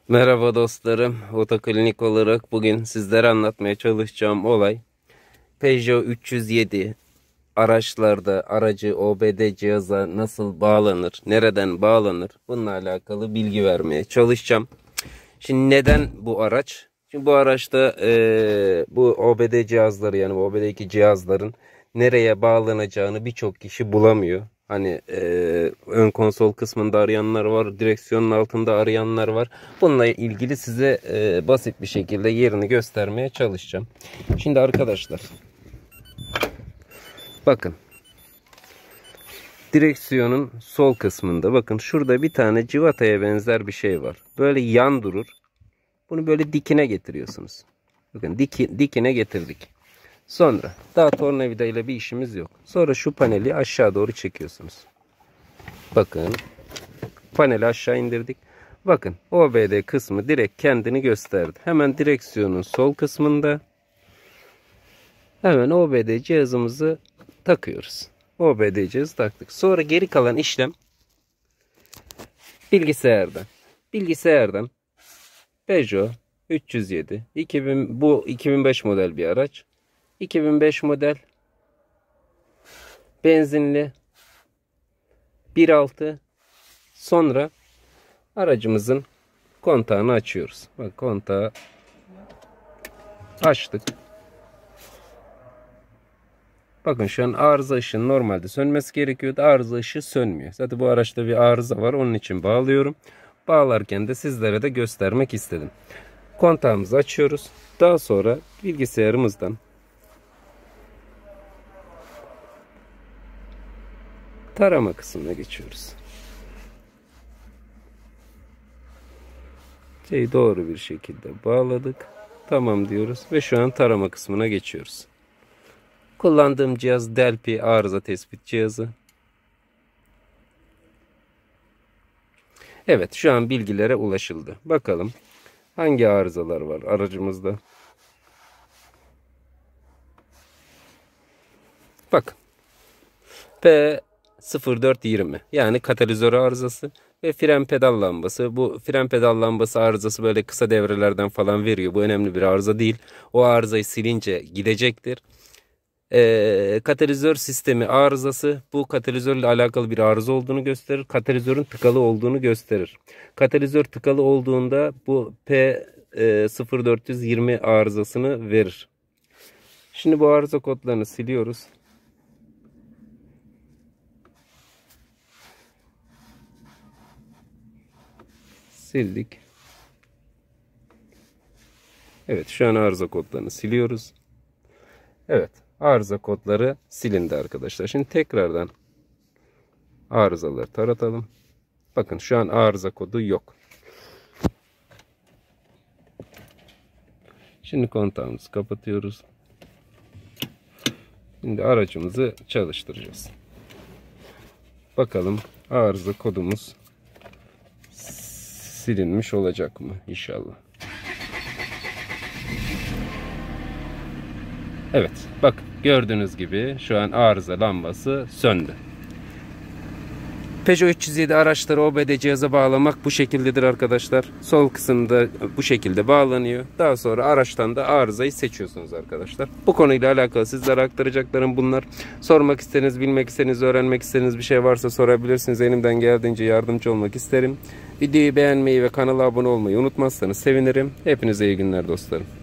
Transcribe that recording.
Merhaba dostlarım. Otoklinik olarak bugün sizlere anlatmaya çalışacağım olay Peugeot 307 araçlarda aracı OBD cihaza nasıl bağlanır, nereden bağlanır, bununla alakalı bilgi vermeye çalışacağım. Şimdi neden bu araç? Şimdi bu araçta bu OBD cihazları, yani bu OBD2 cihazların nereye bağlanacağını birçok kişi bulamıyor. Hani ön konsol kısmında arayanlar var, direksiyonun altında arayanlar var. Bununla ilgili size basit bir şekilde yerini göstermeye çalışacağım. Şimdi arkadaşlar, bakın, direksiyonun sol kısmında bakın şurada bir tane civataya benzer bir şey var. Böyle yan durur. Bunu böyle dikine getiriyorsunuz. Bakın dikine getirdik. Sonra daha tornavida ile bir işimiz yok. Sonra şu paneli aşağı doğru çekiyorsunuz. Bakın, paneli aşağı indirdik. Bakın, OBD kısmı direkt kendini gösterdi. Hemen direksiyonun sol kısmında hemen OBD cihazımızı takıyoruz. OBD cihazı taktık. Sonra geri kalan işlem bilgisayardan Peugeot 307 bu 2005 model bir araç. 2005 model benzinli 1.6. Sonra aracımızın kontağını açıyoruz. Bak, kontağı açtık. Bakın şu an arıza ışığının normalde sönmesi gerekiyordu. Arıza ışığı sönmüyor. Zaten bu araçta bir arıza var. Onun için bağlıyorum. Bağlarken de sizlere de göstermek istedim. Kontağımızı açıyoruz. Daha sonra bilgisayarımızdan tarama kısmına geçiyoruz. Doğru bir şekilde bağladık. Tamam diyoruz ve şu an tarama kısmına geçiyoruz. Kullandığım cihaz Delphi arıza tespit cihazı. Evet, şu an bilgilere ulaşıldı. Bakalım hangi arızalar var aracımızda. Bakın, P0420 yani katalizör arızası ve fren pedal lambası. Bu fren pedal lambası arızası böyle kısa devrelerden falan veriyor. Bu önemli bir arıza değil. O arızayı silince gidecektir. Katalizör sistemi arızası, bu katalizörle alakalı bir arıza olduğunu gösterir. Katalizörün tıkalı olduğunu gösterir. Katalizör tıkalı olduğunda bu P0420 arızasını verir. Şimdi bu arıza kodlarını siliyoruz. Sildik. Evet, şu an arıza kodlarını siliyoruz. Evet, arıza kodları silindi arkadaşlar. Şimdi tekrardan arızaları taratalım. Bakın, şu an arıza kodu yok. Şimdi kontağımızı kapatıyoruz. Şimdi aracımızı çalıştıracağız. Bakalım arıza kodumuz silinmiş olacak mı inşallah. Evet, bak, gördüğünüz gibi şu an arıza lambası söndü. Peugeot 307 araçları OBD cihaza bağlamak bu şekildedir arkadaşlar. Sol kısımda bu şekilde bağlanıyor. Daha sonra araçtan da arızayı seçiyorsunuz arkadaşlar. Bu konuyla alakalı sizlere aktaracaklarım bunlar. Sormak istediğiniz, bilmek istediğiniz, öğrenmek istediğiniz bir şey varsa sorabilirsiniz. Elimden geldiğince yardımcı olmak isterim. Videoyu beğenmeyi ve kanala abone olmayı unutmazsanız sevinirim. Hepinize iyi günler dostlarım.